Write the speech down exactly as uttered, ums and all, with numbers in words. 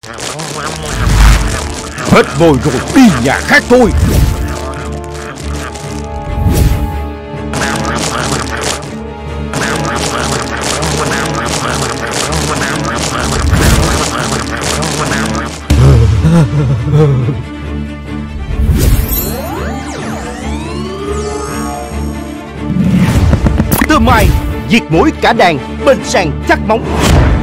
Hết vôi rồi, đi nhà khác thôi. Tơ Mai diệt muỗi cả đàn, bên sàn chắc móng.